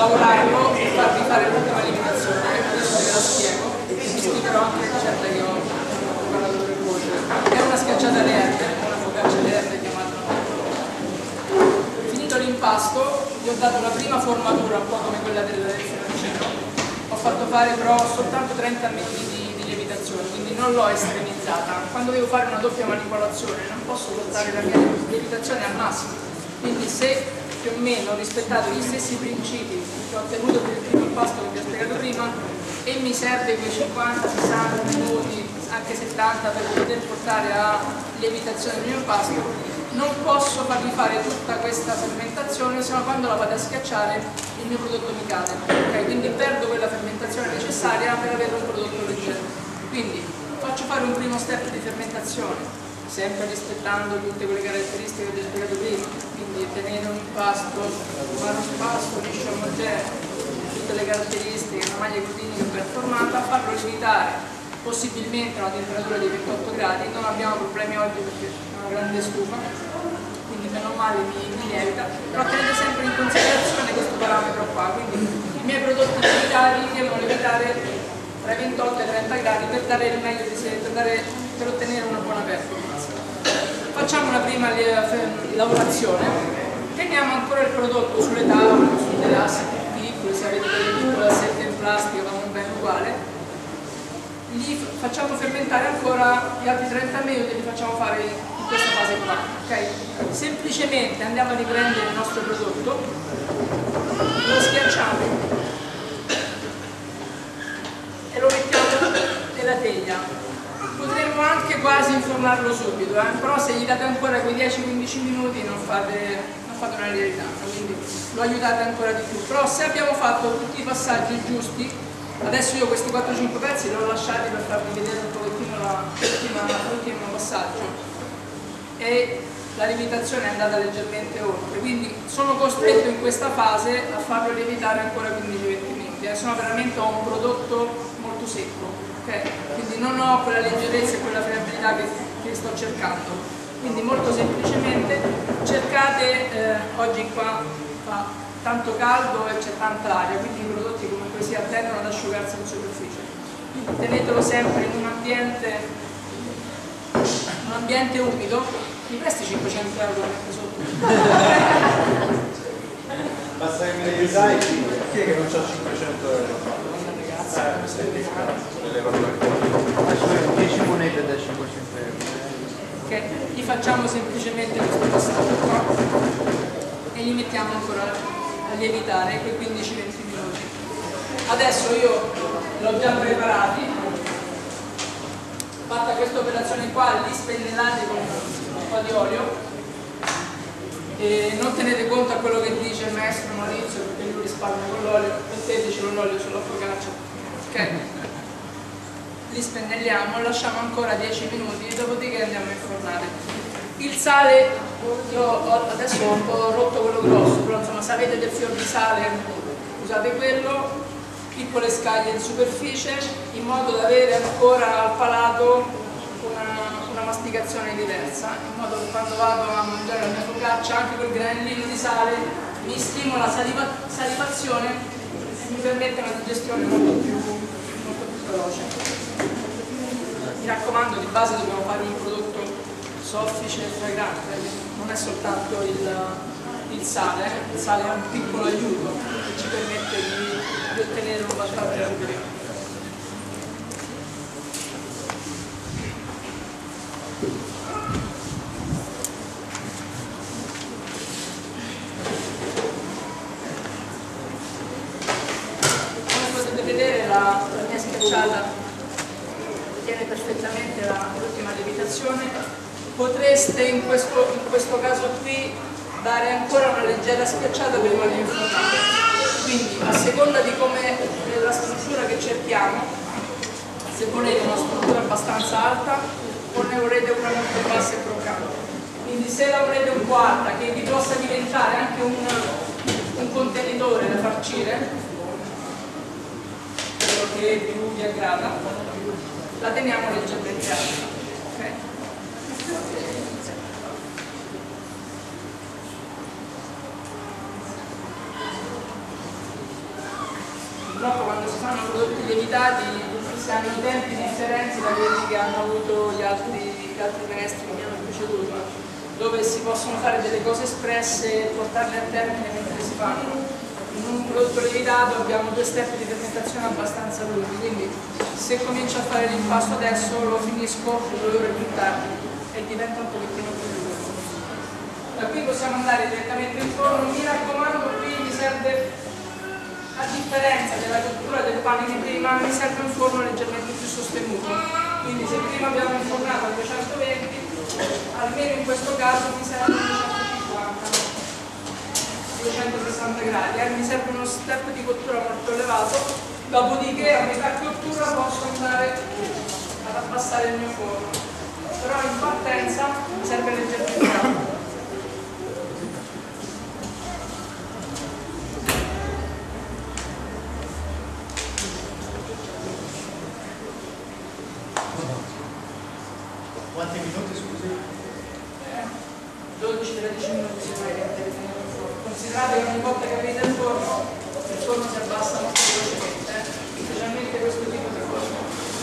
lavorarlo e farvi fare l'ultima lievitazione. Adesso ve la spiego e vi spiegherò anche la ricetta che ho preparato per voi. È una schiacciata alle erbe, una focaccia alle erbe chiamata. Finito l'impasto, vi ho dato la prima formatura, un po' come quella del fioccino. Ho fatto fare però soltanto 30 minuti di lievitazione, quindi non l'ho estremizzata. Quando devo fare una doppia manipolazione non posso portare la mia lievitazione al massimo, quindi se più o meno ho rispettato gli stessi principi che ho ottenuto per il primo impasto che vi ho spiegato prima e mi serve quei 50-60 minuti, anche 70 per poter portare a lievitazione del mio impasto, non posso farvi fare tutta questa fermentazione, se no quando la vado a schiacciare il mio prodotto mi cade, okay? Quindi perdo quella fermentazione necessaria per avere un prodotto leggero. Quindi faccio fare un primo step di fermentazione, sempre rispettando tutte quelle caratteristiche che vi ho spiegato prima, quindi tenere un impasto, fare un impasto liscio omogeneo, tutte le caratteristiche, una maglia glutinica ben formata, farlo lievitare possibilmente a una temperatura di 28 gradi, non abbiamo problemi oggi perché c'è una grande stufa, quindi meno male mi lievita, però tenete sempre in considerazione questo parametro qua, quindi i miei prodotti lievitati devono lievitare tra i 28 e i 30 gradi per dare il meglio di sé, per ottenere una buona performance. Facciamo una prima lavorazione, teniamo ancora il prodotto sulle tavole, su delle assi piccole, se avete delle piccole assette in plastica vanno bene uguale. Li facciamo fermentare ancora gli altri 30 minuti, li facciamo fare in questa fase qua, okay? Semplicemente andiamo a riprendere il nostro prodotto, lo schiacciamo e lo mettiamo nella teglia. Potremmo anche quasi infornarlo subito, però se gli date ancora quei 10-15 minuti non fate una lievitata, quindi lo aiutate ancora di più. Però se abbiamo fatto tutti i passaggi giusti, adesso io questi 4-5 pezzi li ho lasciati per farvi vedere un pochettino l'ultimo passaggio e la lievitazione è andata leggermente oltre, quindi sono costretto in questa fase a farlo lievitare ancora 15-20 minuti, se no veramente ho un prodotto molto secco, okay? Quindi non ho quella leggerezza e quella friabilità che sto cercando, quindi molto semplicemente cercate, oggi qua fa tanto caldo e c'è tanta aria, quindi i prodotti comunque sia tendono ad asciugarsi in superficie. Quindi tenetelo sempre in un ambiente umido. Mi presti 500 euro anche sotto? Basta che me ne aiutai, chi è che non c'ha 500 euro? 10 monete da 500 euro. Ok, gli facciamo semplicemente questo passaggio qua e li mettiamo ancora a lievitare quei 15-20 minuti. Adesso io l'ho già preparati, fatta questa operazione qua, li spennellate con un po' di olio e non tenete conto a quello che dice il maestro Maurizio perché lui risparmia con l'olio, mettetecelo l'olio sulla focaccia, ok? Li spennelliamo, lasciamo ancora 10 minuti, dopodiché andiamo a infornare. Il sale, io adesso ho rotto quello grosso, però insomma se avete del fior di sale usate quello, piccole scaglie in superficie, in modo da avere ancora al palato una masticazione diversa, in modo che quando vado a mangiare la mia focaccia anche quel granellino di sale mi stimola salivazione e mi permette una digestione molto più veloce. Mi raccomando, di base dobbiamo fare un prodotto soffice e fragrante, non è soltanto il sale è un piccolo aiuto che ci permette di ottenere un vantaggio superiore. Come potete vedere la mia schiacciata tiene perfettamente l'ultima lievitazione. Potreste in questo caso qui dare ancora una leggera schiacciata prima di infornare, quindi a seconda di come la struttura che cerchiamo, se volete una struttura abbastanza alta o ne volete una molto bassa e croccante, quindi se la volete un po' alta che vi possa diventare anche un contenitore da farcire, quello che più vi aggrada, la teniamo leggermente alta. Okay? purtroppo quando si fanno prodotti lievitati si hanno tempi differenti da quelli che hanno avuto gli altri maestri che mi hanno preceduto, dove si possono fare delle cose espresse e portarle a termine mentre si fanno. In un prodotto lievitato abbiamo 2 step di fermentazione abbastanza lunghi, quindi se comincio a fare l'impasto adesso lo finisco 2 ore più tardi e diventa un pochettino più lungo. Da qui possiamo andare direttamente in forno. Mi raccomando, qui mi serve, a differenza della cottura del pane di prima, mi serve un forno leggermente più sostenuto. Quindi se prima abbiamo infornato a 220, almeno in questo caso mi serve 260 gradi, mi serve uno step di cottura molto elevato, dopodiché a metà cottura posso andare ad abbassare il mio forno, però in partenza mi serve leggermente caldo. Quanti minuti, scusi? 12-13 minuti sicuramente. Considerate che ogni volta che aprite il forno si abbassa molto velocemente, specialmente questo tipo di forno.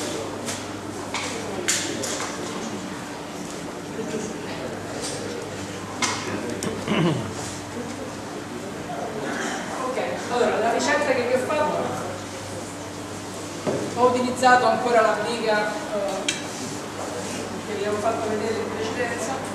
Ok, allora la ricetta che vi ho fatto, ho utilizzato ancora la briga che vi avevo fatto vedere in precedenza.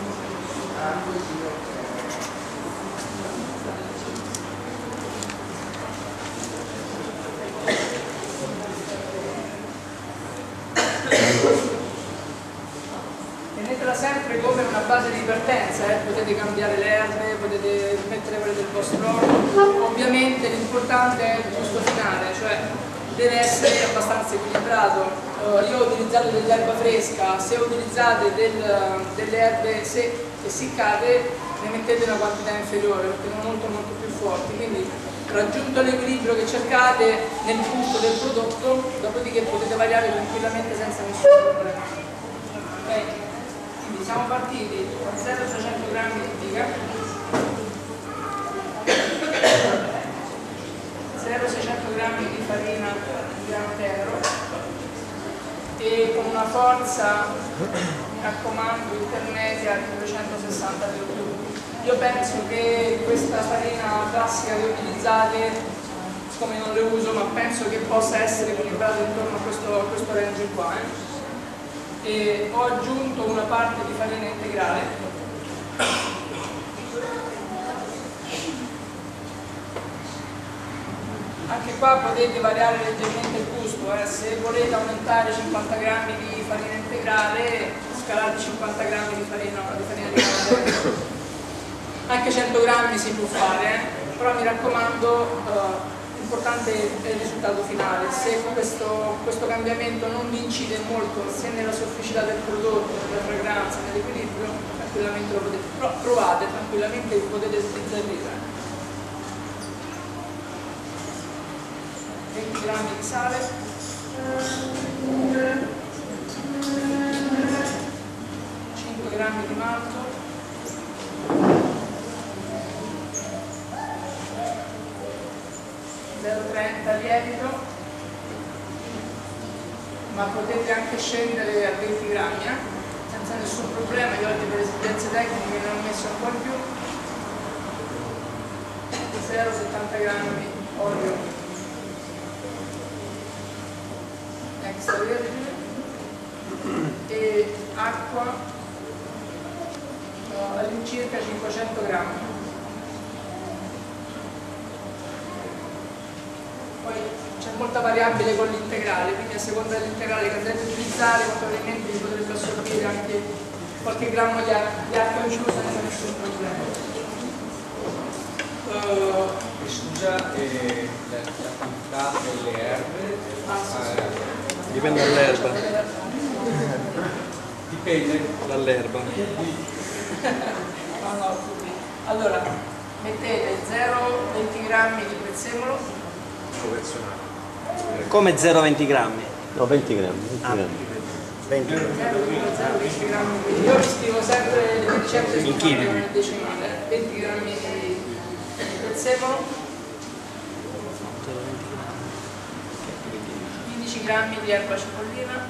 Tenetela sempre come una base di partenza, potete cambiare le erbe, potete mettere quelle del vostro orto. Ovviamente l'importante è il gusto finale, cioè deve essere abbastanza equilibrato. Io ho utilizzato dell'erba fresca, se utilizzate delle erbe essiccate ne mettete una quantità inferiore perché sono molto più forti, quindi raggiunto l'equilibrio che cercate nel gusto del prodotto, dopodiché potete variare tranquillamente senza nessun problema. Okay. Quindi siamo partiti con 0,300 grammi di piga, 0,600 grammi di farina di grano tenero e con una forza, mi raccomando, intermedia di 260 kg. Io penso che questa farina classica che utilizzate, siccome non le uso, ma penso che possa essere equilibrata intorno a questo range qua. E ho aggiunto una parte di farina integrale. Anche qua potete variare leggermente il gusto, se volete aumentare 50 grammi di farina integrale, scalate 50 grammi di farina di grano. Anche 100 grammi si può fare, però mi raccomando, l'importante è il risultato finale. Se questo cambiamento non vi incide molto sia nella sofficità del prodotto, nella fragranza, nell'equilibrio, tranquillamente lo potete provate, tranquillamente potete sbizzarrire. 20 grammi di sale, 5 grammi di malto, 0,30 lievito, ma potete anche scendere a 20 grammi senza nessun problema. Io oggi per esigenze tecniche ne ho messo un po' in più. 0,70 grammi olio extravergine e acqua all'incirca 500 grammi. Poi c'è molta variabile con l'integrale, quindi a seconda dell'integrale che andrete a utilizzare probabilmente vi potrebbe assorbire anche qualche grammo di acqua in più senza nessun problema. Scusa, la quantità delle erbe dipende dall'erba. Dipende Dall'erba. No, allora mettete 0,20 grammi di prezzemolo. Come 0,20 grammi? No, 20 grammi. 20 grammi. 20 grammi. 0,20 grammi. Io mi scrivo sempre le ricette in chili nel decimale. 20 grammi di prezzemolo. grammi di erba cipollina,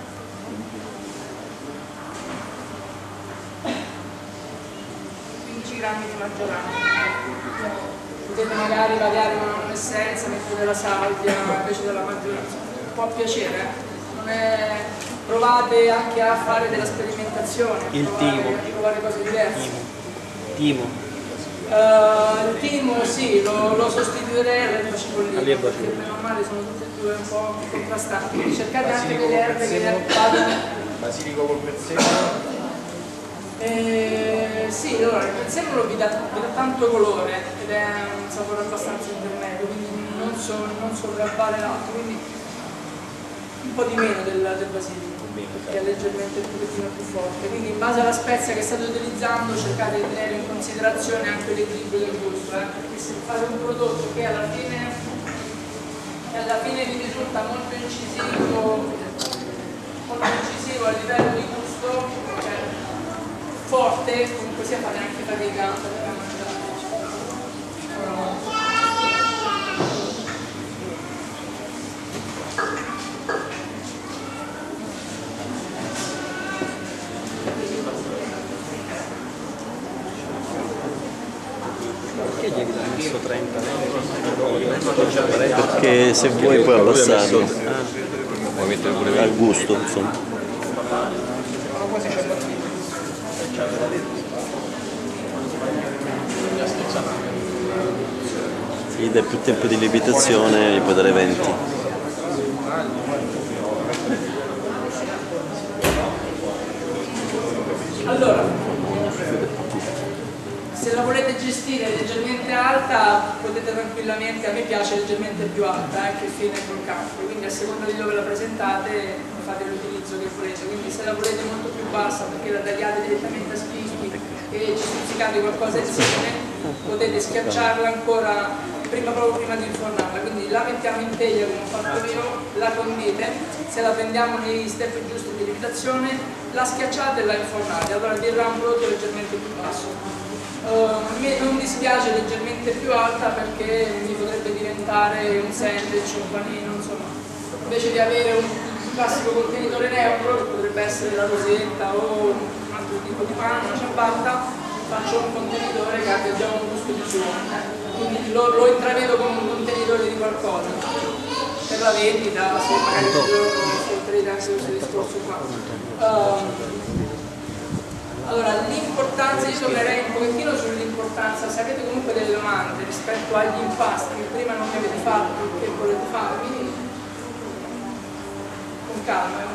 15 grammi di maggiorana. Potete magari variare un'essenza, mettere della salvia invece della maggiorana, può piacere, non è... provate anche a fare della sperimentazione, provare cose diverse. Timo. Il timo sì, lo sostituirei all'erba cipollina, perché bene o male sono tutte e due un po' contrastanti. Cercate anche delle erbe che vadano. Basilico col prezzemolo. Sì, allora il prezzemolo vi dà tanto colore ed è un sapore abbastanza intermedio, quindi non sopravvale l'altro, quindi un po' di meno del basilico, che è leggermente un pochettino più forte. Quindi in base alla spezia che state utilizzando cercate di tenere in considerazione anche l'equilibrio del gusto, perché se fate un prodotto che alla fine vi risulta molto incisivo a livello di gusto, cioè forte, comunque sia fate anche fatica a mangiare. Perché gli hai messo 30? Perché se vuoi puoi abbassarlo. Al gusto, insomma. Se gli dai più tempo di lievitazione gli puoi dare 20. Allora, se la volete gestire leggermente alta potete tranquillamente, a me piace leggermente più alta, che fine croccante, quindi a seconda di dove la presentate fate l'utilizzo che volete, quindi se la volete molto più bassa perché la tagliate direttamente a spicchi e ci stuzzicate qualcosa insieme, potete schiacciarla ancora proprio prima di infornarla, quindi la mettiamo in teglia come ho fatto io, la condite, se la prendiamo nei step giusti di lievitazione, la schiacciate e la infornate, allora dirà un prodotto leggermente più basso. Non mi dispiace leggermente più alta perché mi potrebbe diventare un sandwich, un panino, insomma, invece di avere un classico contenitore neutro che potrebbe essere la rosetta o un altro tipo di pane, una ciabatta, faccio un contenitore che abbia già un gusto di suo, quindi lo intravedo come un contenitore di qualcosa per la vendita, se magari un giorno ascolterete anche questo discorso qua. Allora, l'importanza, io tornerei un pochettino sull'importanza, se avete comunque delle domande rispetto agli impasti che prima non ne avete fatto e che volete fare, quindi con calma,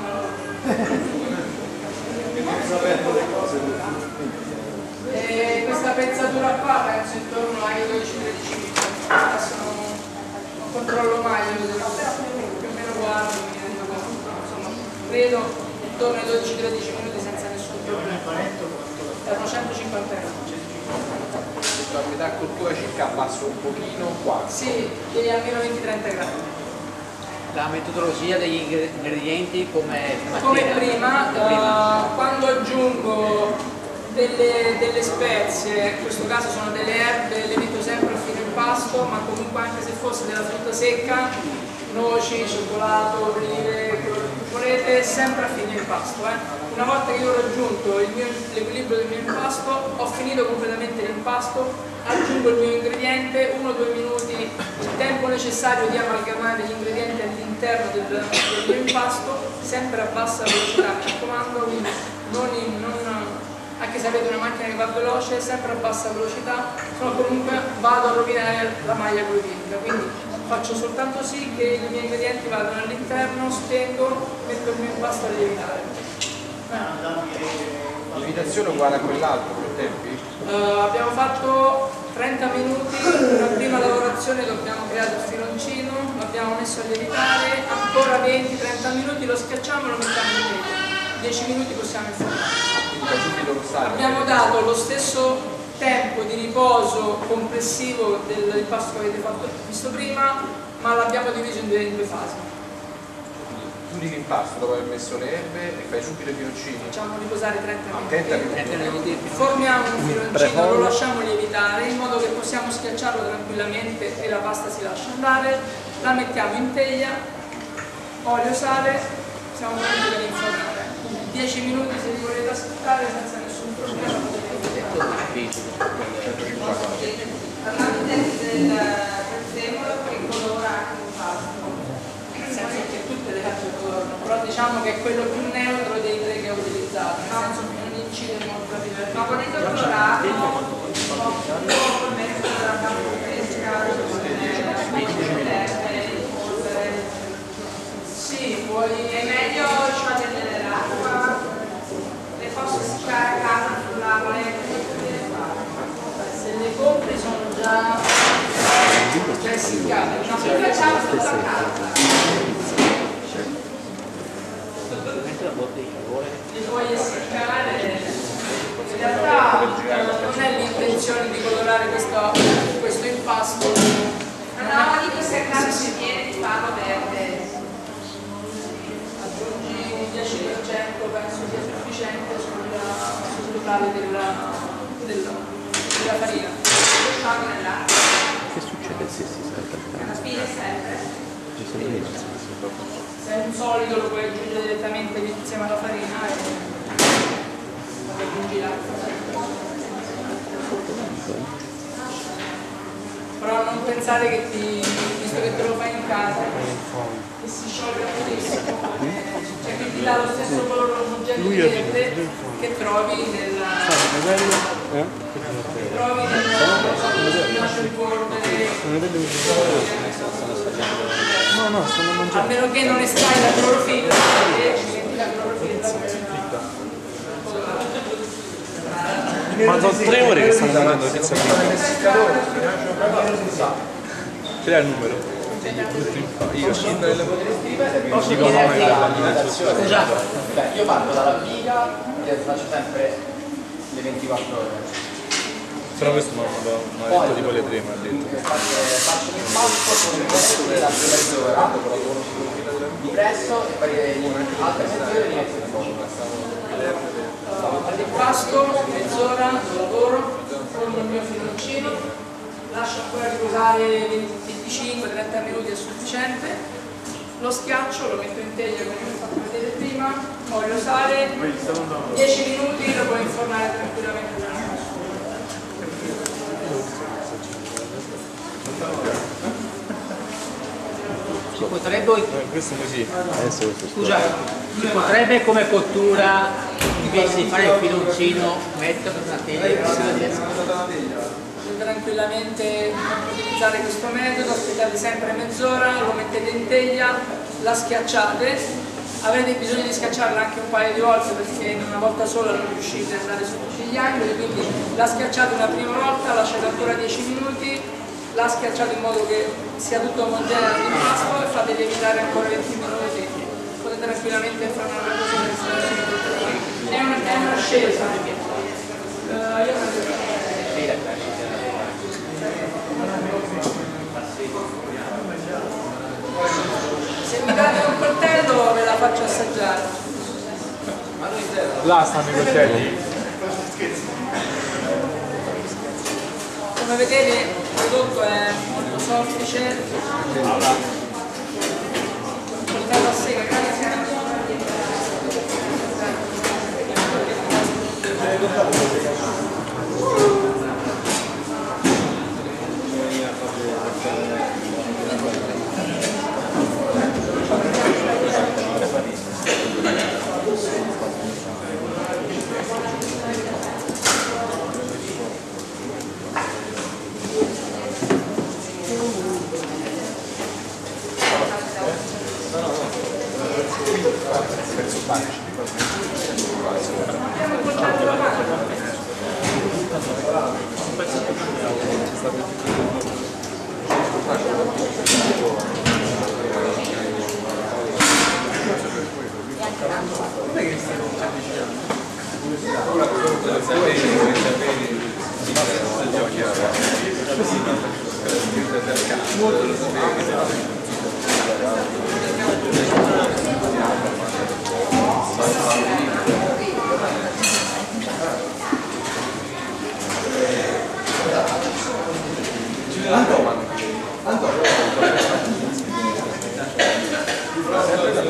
questa pezzatura qua penso intorno ai 12-13 minuti, adesso non controllo mai, più o meno guardo, mi rendo conto, insomma, credo intorno ai 12-13 minuti senza nessun problema. Erano 150 euro. A metà cottura circa abbasso un pochino qua. Sì, e almeno 20-30 gradi. La metodologia degli ingredienti come prima, quando aggiungo delle spezie, in questo caso sono delle erbe, le metto sempre a fine impasto, ma comunque anche se fosse della frutta secca, noci, cioccolato, olive, quello che volete, sempre a fine impasto. Una volta che io ho raggiunto l'equilibrio del mio impasto, ho finito completamente l'impasto, aggiungo il mio ingrediente, 1-2 minuti, il tempo necessario di amalgamare gli ingredienti all'interno del mio impasto, sempre a bassa velocità, mi raccomando, quindi anche se avete una macchina che va veloce, sempre a bassa velocità, se no comunque vado a rovinare la maglia glutinica, quindi faccio soltanto sì che i miei ingredienti vadano all'interno, spengo, metto il mio impasto a lievitare. Lievitazione uguale a quell'altro per tempi? Abbiamo fatto 30 minuti, la prima lavorazione abbiamo creato il filoncino, l'abbiamo messo a lievitare, ancora 20-30 minuti, lo schiacciamo e lo mettiamo in teglia, 10 minuti possiamo infornare. Abbiamo dato lo stesso tempo di riposo complessivo dell'impasto che avete visto prima, ma l'abbiamo diviso in due fasi. Chiudi l'impasto dopo aver messo le erbe e fai subito i filoncini. Facciamo riposare 30 minuti. Formiamo un filoncino, lo lasciamo lievitare in modo che possiamo schiacciarlo tranquillamente e la pasta si lascia andare, la mettiamo in teglia olio, sale, siamo pronti per infornare. 10 minuti se volete aspettare senza nessun problema potete parlando del prezzemolo che colora anche un pasto, nel senso che tutte le carte colorano, però diciamo che è quello più neutro dei tre che ho utilizzato, nel senso che non incide molto a livello. Ma volendo colorato col mezzo della campo fresca, sì, puoi, è meglio sciogliere nell'acqua, le posso seccare a casa sulla molecola. Se le compri sono già essiccate, no, qui facciamo tutto a casa. Le puoi essiccare, in realtà non è l'intenzione di colorare questo impasto. No, dico se a casa ci viene di farlo verde. Aggiungi il 10%, penso sia sufficiente sul totale della farina. Che succede se si salta il La spina sempre. cambio? Se è un solido lo puoi aggiungere direttamente insieme alla farina e aggiungi l'acqua. Però non pensare che visto che te lo fai in casa, che si sciolga moltissimo, cioè che ti dà lo stesso colore omogeneo di verde che trovi nel No, stanno mangiando. a meno che non estrai la clorofilla e ci metti la clorofilla. Ma sono 3 ore che stanno mangiando la pizza fritta. Ce l'hai il numero? Io Posso chiederti, scusa, io parto dalla piga e faccio sempre le 24 ore. però questo mi ha detto tipo le 3, mi ha detto. Faccio l'impasto con il resto della mezz'ora di presso e poi altre mezz'ore di metto in forno. All'impasto, mezz'ora, lavoro, forno il mio filoncino, lascio ancora riposare 25-30 minuti è sufficiente, lo schiaccio, lo metto in teglia come vi ho fatto vedere prima, olio, sale, 10 minuti lo puoi infornare tranquillamente nella Si potrebbe, Questo così. scusa, si potrebbe come cottura invece di fare il filoncino mettere una teglia. Tranquillamente utilizzare questo metodo, aspettate sempre mezz'ora, lo mettete in teglia, la schiacciate, avrete bisogno di schiacciarla anche un paio di volte perché in una volta sola non riuscite ad andare su tutti gli angoli, quindi la schiacciate una prima volta, lasciate ancora 10 minuti, la schiacciate in modo che sia tutto omogeneo all'impasto e fate lievitare ancora 20 minuti, potete tranquillamente fare una cosa è una scelta. Se mi date un coltello ve la faccio assaggiare. Là stanno i coltelli. Come vedete il prodotto è molto soffice. Un coltello a sega, grazie. Antonio.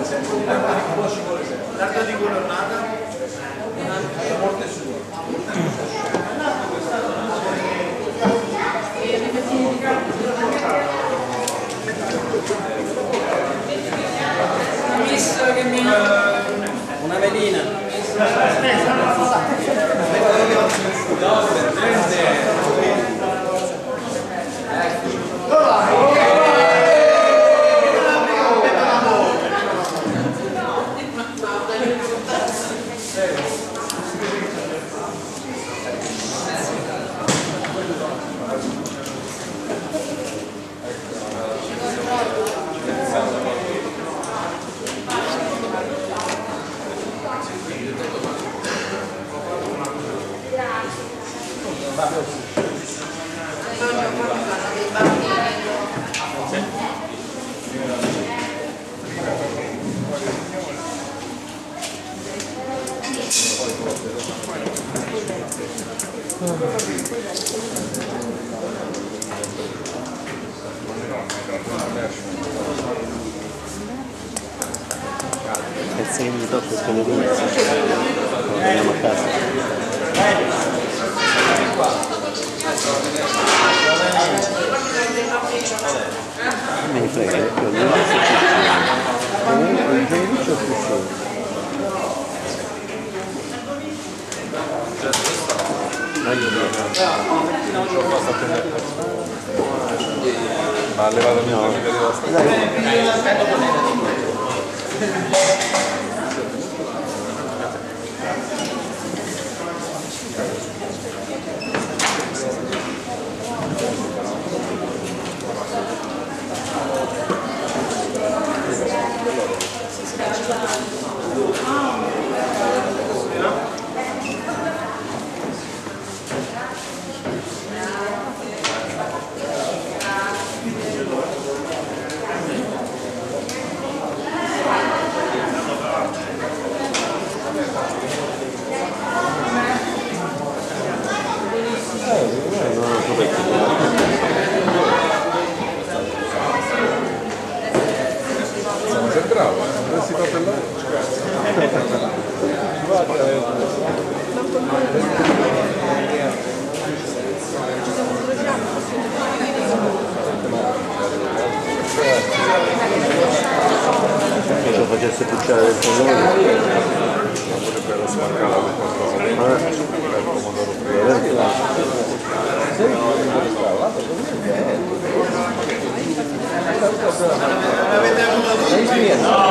L'altra di colonnata? Morte sua. Una miss che mi... Una velina. Pensi che mi tocca con le due? Andiamo a casa. Me ne frega, perché ho detto che ci Ma ha levato il mio della sei bravo, non si fa per che lo facesse pucciare del pomodoro. Non potrebbe la spaccata per pomodoro Avete avuto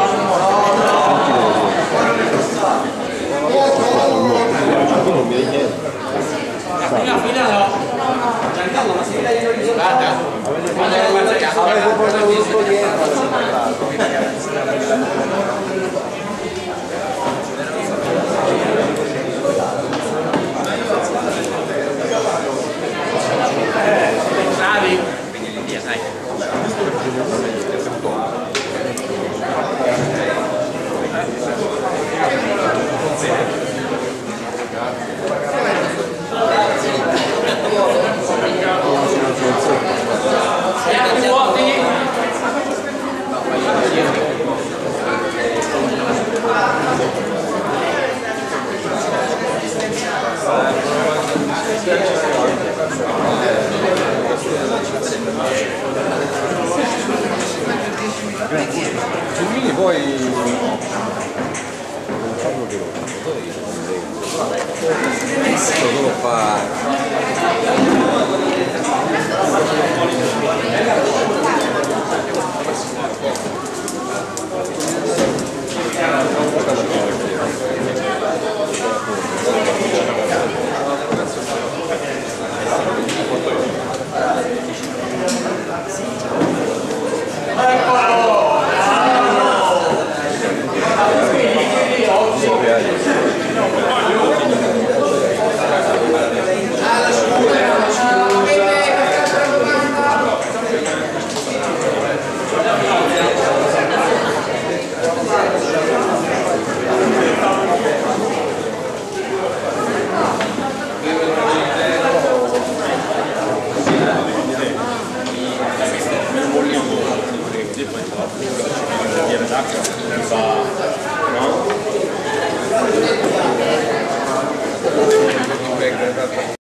L'acqua serva